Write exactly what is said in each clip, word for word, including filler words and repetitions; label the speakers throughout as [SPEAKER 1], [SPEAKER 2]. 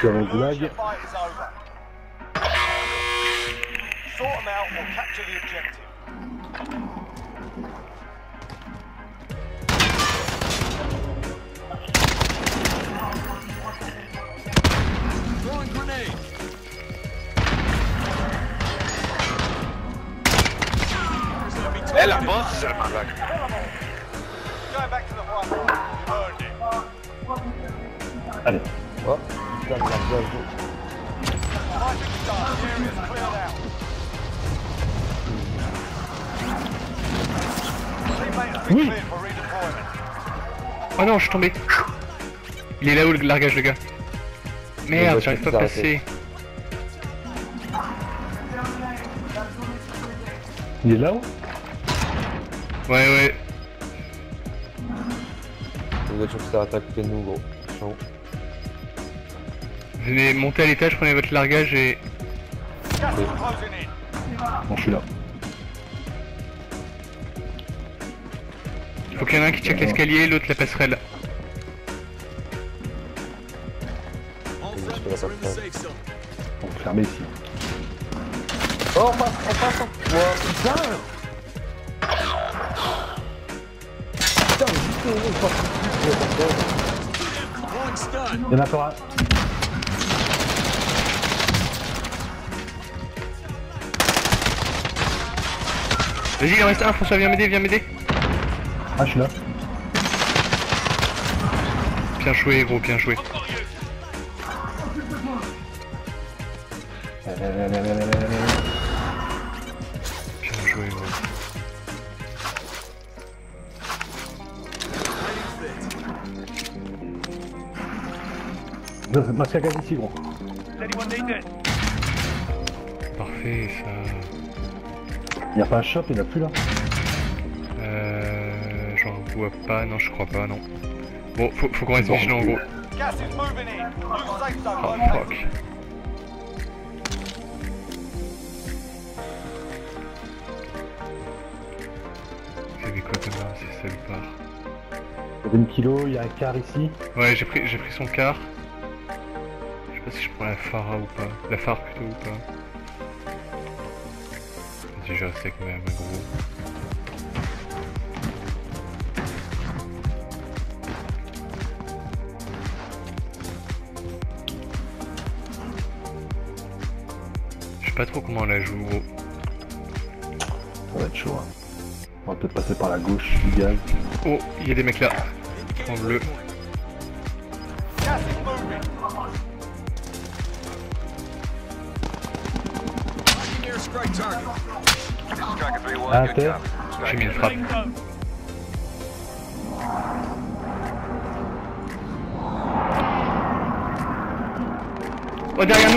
[SPEAKER 1] suis avec Goulag.
[SPEAKER 2] Sort them out or capture the objective.
[SPEAKER 3] Throwing grenade.
[SPEAKER 4] Eh la boss, c'est le Goulag.
[SPEAKER 2] Going back to the front. Earned it.
[SPEAKER 1] Allez.
[SPEAKER 5] Oh, putain, de la gauche.
[SPEAKER 2] Fighting's done. The area's cleared out. Teammate has been
[SPEAKER 1] Oui.
[SPEAKER 2] cleared for redeployment.
[SPEAKER 6] Oh non, je suis tombé. Il est là où le largage, le gars? Merde, j'arrive pas à passer.
[SPEAKER 1] Il est là-haut?
[SPEAKER 6] Ouais, ouais.
[SPEAKER 5] Une voiture qui s'est attaqué de nous, gros. Chaud.
[SPEAKER 6] Venez monter à l'étage, prenez votre largage et...
[SPEAKER 2] Gas is closing in.
[SPEAKER 1] Bon, je suis là.
[SPEAKER 6] Faut qu'il y en ait un qui check l'escalier, l'autre la passerelle.
[SPEAKER 3] All
[SPEAKER 5] Je fais la
[SPEAKER 3] friendlies are in the
[SPEAKER 5] passerelle.
[SPEAKER 3] safe zone.
[SPEAKER 1] On peut fermer ici.
[SPEAKER 5] Oh, on passe, on passe, on... Wow, putain. Putain, mais vite, on passe.
[SPEAKER 3] Throwing stun.
[SPEAKER 1] Il y en a encore un.
[SPEAKER 6] Vas-y, il en reste un, François, viens m'aider, viens m'aider.
[SPEAKER 1] Ah, je suis là.
[SPEAKER 6] Bien joué, gros, bien joué.
[SPEAKER 1] Allez, allez, allez, allez, allez, allez.
[SPEAKER 6] Bien joué, gros.
[SPEAKER 1] Masque à gaz ici, gros.
[SPEAKER 2] Anyone need it?
[SPEAKER 6] Parfait, ça...
[SPEAKER 1] Il n'y a pas un shop, il n'y en a plus là.
[SPEAKER 6] Euh... J'en vois pas, non, je crois pas, non. Bon, faut, faut qu'on reste vigilant, gros.
[SPEAKER 2] Gas is moving in. New safe zone
[SPEAKER 6] Oh,
[SPEAKER 2] located.
[SPEAKER 6] fuck. C'est des quoi comme arme, c'est salopard.
[SPEAKER 1] Il y a vingt kilos, il y a un quart ici.
[SPEAKER 6] Ouais, j'ai pris, j'ai pris son quart. Je sais pas si je prends la phare ou pas. La phare plutôt ou pas. Vas-y, je reste avec ma, ma gros. Je sais pas trop comment on la joue, gros.
[SPEAKER 1] Ça va être chaud. Hein. On va peut-être passer par la gauche du gaz.
[SPEAKER 6] Oh, il y a des mecs là. En bleu.
[SPEAKER 2] Gas is moving.
[SPEAKER 3] Marking airstrike target.
[SPEAKER 4] Striker three one,
[SPEAKER 1] Ah,
[SPEAKER 4] good
[SPEAKER 1] terre.
[SPEAKER 4] job.
[SPEAKER 6] J'ai mis une frappe. Oh, derrière nous.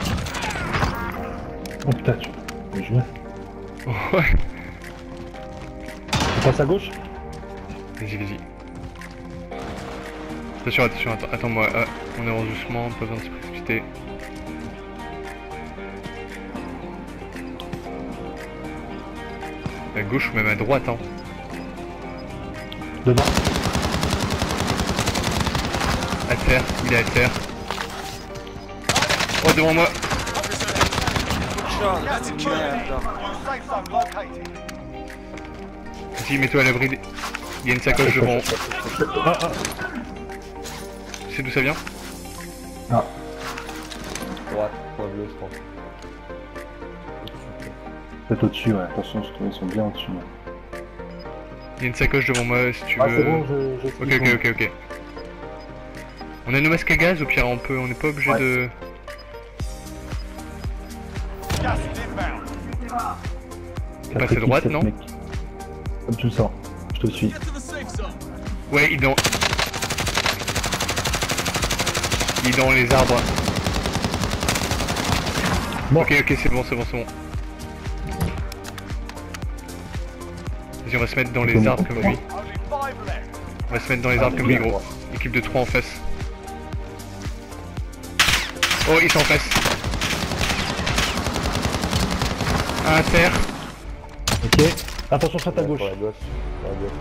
[SPEAKER 1] Oh putain, tu peux jouer.
[SPEAKER 6] Ouais.
[SPEAKER 1] On passe à gauche?
[SPEAKER 6] Vas-y, vas-y. Attention, attention, attends, attends-moi. Ah, on avance doucement, pas besoin de se précipiter. À gauche ou même à droite, hein.
[SPEAKER 1] Devant.
[SPEAKER 6] À terre, il est à terre. Oh, devant moi.
[SPEAKER 2] Gas is moving in. New safe zone located.
[SPEAKER 6] Vas-y, mets-toi à l'abri. des- Il y a une sacoche devant.
[SPEAKER 1] Ah, ah.
[SPEAKER 6] Tu sais d'où ça vient?
[SPEAKER 1] Ah.
[SPEAKER 5] Droite, point bleu, je pense.
[SPEAKER 1] Peut-être au-dessus, ouais. Attention, je trouve ils sont bien au-dessus. Là.
[SPEAKER 6] Il y a une sacoche devant moi si tu
[SPEAKER 1] Ah,
[SPEAKER 6] veux.
[SPEAKER 1] c'est bon, je. je
[SPEAKER 6] Ok, ok, ok, ok. On a nos masques à gaz, au pire, on peut, on n'est pas obligé
[SPEAKER 1] Ouais.
[SPEAKER 6] de.
[SPEAKER 2] Gas is inbound.
[SPEAKER 6] On passe à droite, non?
[SPEAKER 1] Comme tu le sens, je te suis.
[SPEAKER 3] Get to the safe zone.
[SPEAKER 6] Ouais, il est dans. Il est dans les arbres.
[SPEAKER 1] Bon.
[SPEAKER 6] Ok, ok, c'est bon, c'est bon, c'est bon. Vas-y, on va se mettre dans les arbres comme lui.
[SPEAKER 2] Only five left.
[SPEAKER 6] On va se mettre dans les arbres comme lui, gros. Équipe de trois en face. Oh, ils sont en face. Un à terre.
[SPEAKER 1] Ok. Attention sur ta
[SPEAKER 5] Ouais,
[SPEAKER 1] gauche.
[SPEAKER 5] pour la gauche. Pour la gauche.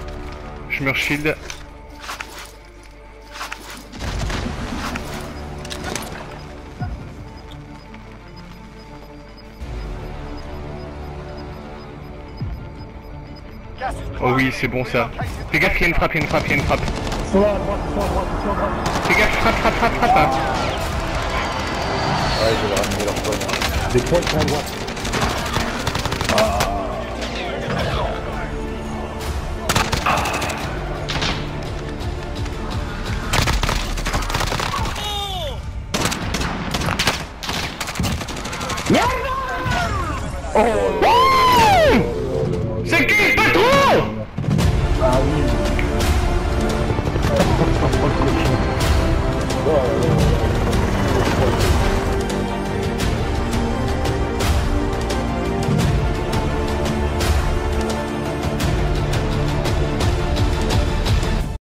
[SPEAKER 6] Je me shield.
[SPEAKER 2] Gas is
[SPEAKER 6] Oh oui, c'est bon ça. Fais gaffe, il y a une frappe, il y a une frappe, il y a une frappe.
[SPEAKER 1] Ils sont là à droite, ils sont à droite, ils sont à droite.
[SPEAKER 6] Fais gaffe, frappe, frappe, frappe, frappe. Hein.
[SPEAKER 5] Ouais, je vais ramener leur pote.
[SPEAKER 1] Des trois, ils sont à droite.